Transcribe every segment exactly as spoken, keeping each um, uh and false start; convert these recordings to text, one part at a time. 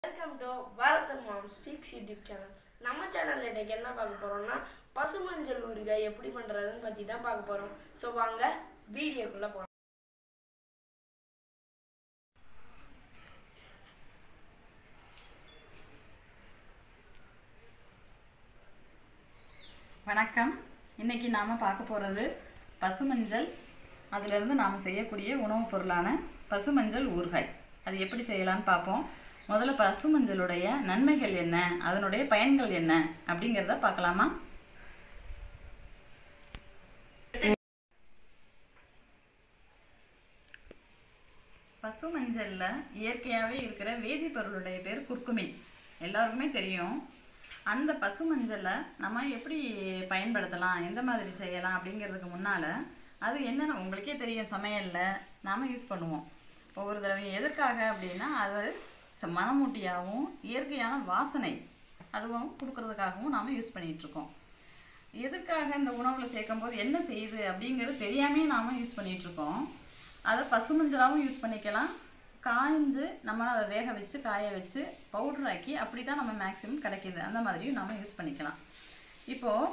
Welcome to Bharat Mom Speaks YouTube channel. நம்ம சேனல்ல இன்னைக்கு என்ன பார்க்க போறோம்னா பசுமஞ்சள் ஊறுகாய் எப்படி பண்றதுன்னு பத்தி தான் பார்க்க போறோம். சோ வாங்க வீடியோக்குள்ள போலாம். வணக்கம். இன்னைக்கு நாம பார்க்க போறது பசுமஞ்சள். அதில இருந்து நாம செய்யக்கூடிய உணவுப் பொருளான பசுமஞ்சள் ஊறுகாய். அது எப்படி செய்யலாம்னு பார்ப்போம். முதல்ல பசுமஞ்சளுடைய நன்மைகள் என்ன, அதனுடைய பயன்கள் என்ன அப்படிங்கறத பார்க்கலாமா? பசுமஞ்சள்ல இயற்கையாகவே இருக்கிற வேதிப்பொருளுடைய பேர் குர்குமின். எல்லாருக்குமே தெரியும். அந்த பசுமஞ்சளை நம்ம எப்படி பயன்படுத்தலாம், எந்த மாதிரி செய்யலாம் அப்படிங்கிறதுக்கு முன்னால் அது என்னென்ன உங்களுக்கே தெரியும். சமையலில் நாம் யூஸ் பண்ணுவோம் ஒவ்வொரு தடவையும். எதற்காக அப்படின்னா அது மணமூட்டியாகவும் இயற்கையான வாசனை அதுவும் கொடுக்கறதுக்காகவும் நாம் யூஸ் பண்ணிகிட்ருக்கோம். எதற்காக இந்த உணவில் சேர்க்கும் போது என்ன செய்யுது அப்படிங்கிறது தெரியாமே நாம் யூஸ் பண்ணிகிட்ருக்கோம். அதை பசுமஞ்சளாகவும் யூஸ் பண்ணிக்கலாம். காய்ஞ்சு நம்ம அதை வேக வச்சு காய வச்சு பவுடர் ஆக்கி அப்படி தான் நம்ம மேக்ஸிமம் கிடைக்கிது. அந்த மாதிரியும் நாம் யூஸ் பண்ணிக்கலாம். இப்போது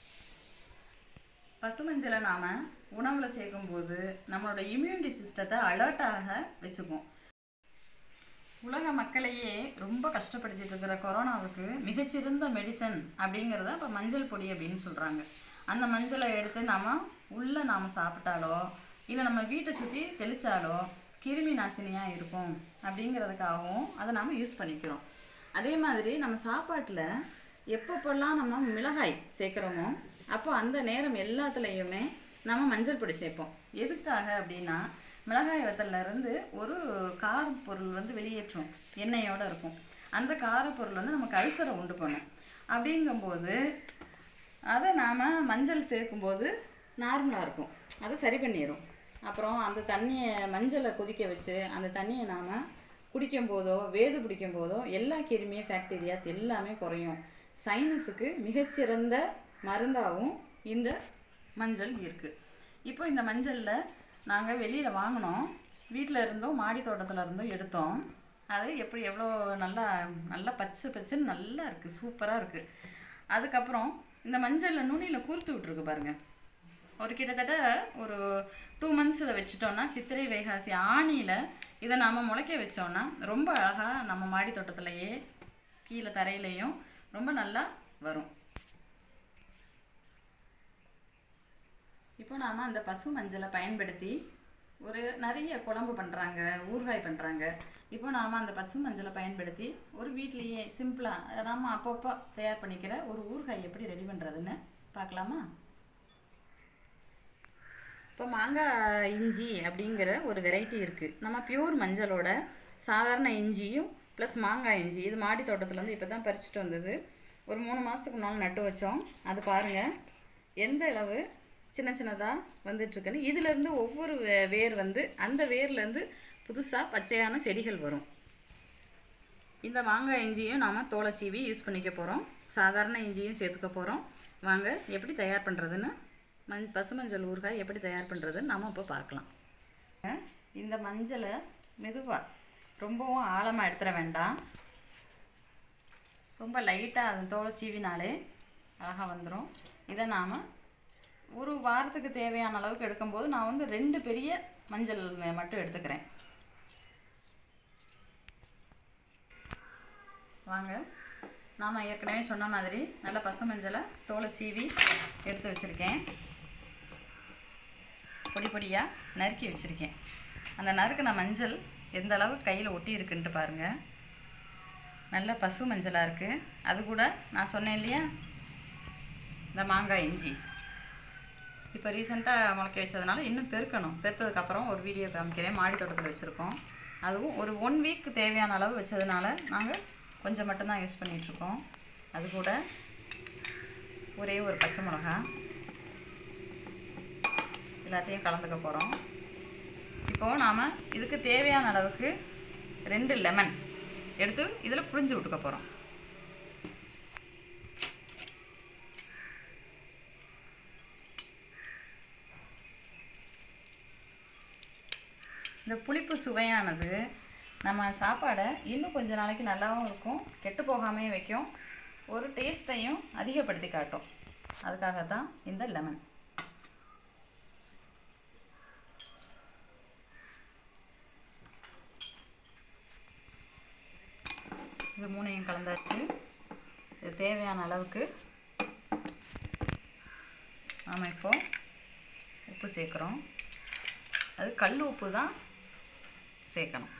பசுமஞ்சளை நாம் உணவில் சேர்க்கும்போது நம்மளோட இம்யூனிட்டி சிஸ்டத்தை அலர்ட்டாக வச்சுக்கும். உலக மக்களையே ரொம்ப கஷ்டப்படுத்திட்டு இருக்கிற கொரோனாவுக்கு மிகச்சிறந்த மெடிசன் அப்படிங்கிறத இப்போ மஞ்சள் பொடி அப்படின்னு சொல்கிறாங்க. அந்த மஞ்சளை எடுத்து நாம் உள்ளே நாம் சாப்பிட்டாலோ இல்லை நம்ம வீட்டை சுற்றி தெளித்தாலோ கிருமி நாசினியாக இருக்கும் அப்படிங்கிறதுக்காகவும் அதை நாம் யூஸ் பண்ணிக்கிறோம். அதே மாதிரி நம்ம சாப்பாட்டில் எப்பப்பெல்லாம் நம்ம மிளகாய் சேர்க்குறோமோ அப்போ அந்த நேரம் எல்லாத்துலேயுமே நம்ம மஞ்சள் பொடி சேர்ப்போம். எதுக்காக அப்படின்னா மிளகாய் வத்தல்லேருந்து ஒரு கார பொருள் வந்து வெளியேற்றும், எண்ணெயோடு இருக்கும். அந்த காரப்பொருள் வந்து நமக்கு அல்சரை உண்டு பண்ணும். அப்படிங்கும்போது அதை நாம் மஞ்சள் சேர்க்கும்போது நார்மலாக இருக்கும், அதை சரி பண்ணிடும். அப்புறம் அந்த தண்ணியை மஞ்சளை கொதிக்க வச்சு அந்த தண்ணியை நாம் குடிக்கும் போதோ வேது பிடிக்கும் போதோ எல்லா கிருமியும் பாக்டீரியாஸ் எல்லாமே குறையும். சைனஸுக்கு மிகச்சிறந்த மருந்தாகவும் இந்த மஞ்சள் இருக்குது. இப்போ இந்த மஞ்சளில் நாங்கள் வெளியில் வாங்கினோம், வீட்டில் இருந்தோம் மாடி தோட்டத்தில் இருந்தும் எடுத்தோம். அது எப்படி எவ்வளோ நல்லா நல்லா பச்சை பச்சைன்னு நல்லா இருக்குது, சூப்பராக இருக்குது. அதுக்கப்புறம் இந்த மஞ்சளில் நுனியில் கூர்த்து விட்ருக்கு பாருங்கள். ஒரு கிட்டத்தட்ட ஒரு டூ மந்த்ஸ் இதை வச்சிட்டோன்னா சித்திரை வைகாசி ஆணியில் இதை நாம் முளைக்க வச்சோன்னா ரொம்ப அழகாக நம்ம மாடி தோட்டத்திலையே கீழே தரையிலையும் ரொம்ப நல்லா வரும். இப்போ நாம் அந்த பசு மஞ்சளை பயன்படுத்தி ஒரு நிறைய குழம்பு பண்ணுறாங்க, ஊறுகாய் பண்ணுறாங்க. இப்போ நாம் அந்த பசு மஞ்சளை பயன்படுத்தி ஒரு வீட்லேயே சிம்பிளாக நாம் அப்பப்போ தயார் பண்ணிக்கிற ஒரு ஊறுகாய் எப்படி ரெடி பண்ணுறதுன்னு பார்க்கலாமா? இப்போ மாங்காய் இஞ்சி அப்படிங்கிற ஒரு வெரைட்டி இருக்குது. நம்ம பியூர் மஞ்சளோட சாதாரண இஞ்சியும் ப்ளஸ் மாங்காய் இஞ்சி இது மாடி தோட்டத்துலேருந்து இப்போ தான் பறிச்சுட்டு வந்தது. ஒரு மூணு மாதத்துக்கு முன்னால் நட்டு வச்சோம். அது பாருங்கள் எந்த அளவு சின்ன சின்னதாக வந்துட்டுருக்குன்னு. இதிலேருந்து ஒவ்வொரு வேர் வந்து அந்த வேர்லேருந்து புதுசாக பச்சையான செடிகள் வரும். இந்த மாங்காய் இஞ்சியும் நாம் தோலை சீவி யூஸ் பண்ணிக்க போகிறோம். சாதாரண இஞ்சியும் சேர்த்துக்க போகிறோம். வாங்க எப்படி தயார் பண்ணுறதுன்னு, மண் பசுமஞ்சள் ஊறுகாய் எப்படி தயார் பண்ணுறதுன்னு நாம் இப்போ பார்க்கலாம். இந்த மஞ்சளை மெதுவாக ரொம்பவும் ஆழமாக எடுத்துட வேண்டாம். ரொம்ப லைட்டாக அது தோலை சீவினாலே அழகாக வந்துடும். இதை நாம் ஒரு வாரத்துக்கு தேவையான அளவுக்கு எடுக்கும்போது நான் வந்து ரெண்டு பெரிய மஞ்சள் மட்டும் எடுத்துக்கிறேன். வாங்க, நாம் ஏற்கனவே சொன்ன மாதிரி நல்ல பசு மஞ்சளை தோலை சீவி எடுத்து வச்சுருக்கேன். பொடி பொடியாக நறுக்கி வச்சுருக்கேன். அந்த நறுக்கின மஞ்சள் எந்த அளவு கையில் ஒட்டி இருக்குன்ட்டு பாருங்கள். நல்ல பசு மஞ்சளாக இருக்குது. அது கூட நான் சொன்னேன் இல்லையா இந்த மாங்காய் இஞ்சி இப்போ ரீசெண்டாக முளைக்க வச்சதுனால இன்னும் பெருக்கணும். பெருத்ததுக்கப்புறம் ஒரு வீடியோ காமிக்கிறேன். மாடி தோட்டத்தில் வச்சுருக்கோம். அதுவும் ஒரு ஒன் வீக்கு தேவையான அளவு வச்சதுனால நாங்கள் கொஞ்சம் மட்டும்தான் யூஸ் பண்ணிகிட்ருக்கோம். அது கூட ஒரே ஒரு பச்சை மிளகா எல்லாத்தையும் கலந்துக்க போகிறோம். இப்போது நாம் இதுக்கு தேவையான அளவுக்கு ரெண்டு லெமன் எடுத்து இதில் புழிஞ்சு விட்டுக்க போகிறோம். இந்த புளிப்பு சுவையானது நம்ம சாப்பாடை இன்னும் கொஞ்ச நாளைக்கு நல்லாவும் இருக்கும், கெட்டு போகாமே வைக்கும், ஒரு டேஸ்ட்டையும் அதிகப்படுத்தி காட்டும். அதுக்காக தான் இந்த லெமன். இது மூணையும் கலந்தாச்சு. இது தேவையான அளவுக்கு நாம் இப்போ உப்பு சேர்க்குறோம். அது கல் உப்பு தான் சேர்க்கணும்.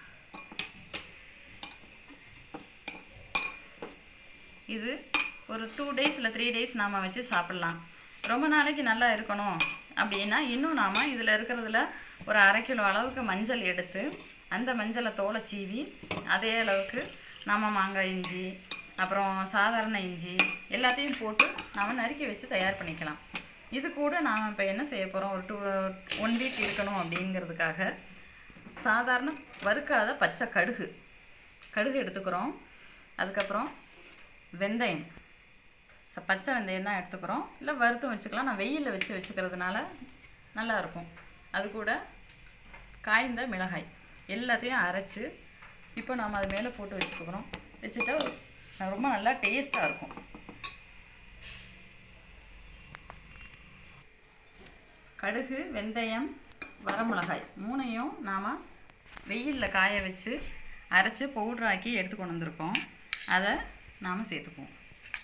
இது ஒரு டூ டேஸ் இல்லை த்ரீ டேஸ் நாம் வச்சு சாப்பிட்லாம். ரொம்ப நாளைக்கு நல்லா இருக்கணும் அப்படின்னா இன்னும் நாம் இதில் இருக்கிறதுல ஒரு அரை கிலோ அளவுக்கு மஞ்சள் எடுத்து அந்த மஞ்சளை தோலை சீவி அதே அளவுக்கு நாம் மாங்காய் இஞ்சி அப்புறம் சாதாரண இஞ்சி எல்லாத்தையும் போட்டு நாம் நறுக்கி வச்சு தயார் பண்ணிக்கலாம். இது கூட நாம் இப்போ என்ன செய்ய போகிறோம், ஒரு டூ ஒன் வீக் இருக்கணும் அப்படிங்கிறதுக்காக சாதாரண வறுக்காத பச்சை கடுகு கடுகு எடுத்துக்கிறோம். அதுக்கப்புறம் வெந்தயம், ச பச்சை வெந்தயம் தான் எடுத்துக்கிறோம், இல்லை வறுத்தும் வச்சுக்கலாம். நான் வெயிலில் வச்சு வச்சுக்கிறதுனால நல்லாயிருக்கும். அது கூட காய்ந்த மிளகாய் எல்லாத்தையும் அரைச்சி இப்போ நாம் அது மேலே போட்டு வச்சுக்கிறோம். வச்சுட்டா ரொம்ப நல்லா டேஸ்ட்டாக இருக்கும். கடுகு, வெந்தயம், வரமிளகாய் மூணையும் நாம் வெயிலில் காய வச்சு அரைச்சி பவுட்ராக்கி எடுத்து கொண்டு வந்திருக்கோம். அதை நாம் சேர்த்துக்குவோம்.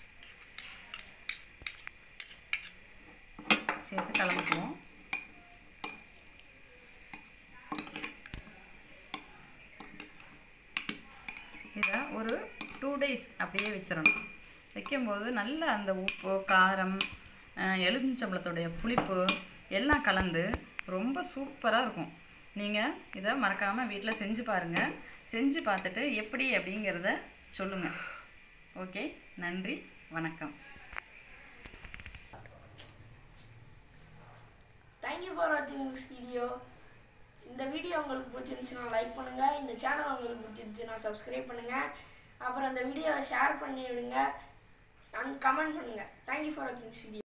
சேர்த்து கலந்துக்குவோம். இதை ஒரு டூ டேஸ் அப்படியே வச்சிடணும். வைக்கும்போது நல்ல அந்த உப்பு, காரம், எலுமிச்சம்பழத்துடைய புளிப்பு எல்லாம் கலந்து ரொம்ப சூப்பராக இருக்கும். நீங்கள் இதை மறக்காமல் வீட்டில் செஞ்சு பாருங்கள். செஞ்சு பார்த்துட்டு எப்படி அப்படிங்கிறத சொல்லுங்கள். ஓகே, நன்றி, வணக்கம். தேங்க்யூ ஃபார் வாட்சிங் திஸ் வீடியோ. இந்த வீடியோ உங்களுக்கு பிடிச்சிருந்துச்சுன்னா லைக் பண்ணுங்கள். இந்த சேனல் உங்களுக்கு பிடிச்சிருந்துச்சுன்னா சப்ஸ்கிரைப் பண்ணுங்கள். அப்புறம் இந்த வீடியோவை ஷேர் பண்ணி விடுங்க அண்ட் கமெண்ட் பண்ணுங்கள். தேங்க்யூ ஃபார் வாட்சிங் திஸ் வீடியோ.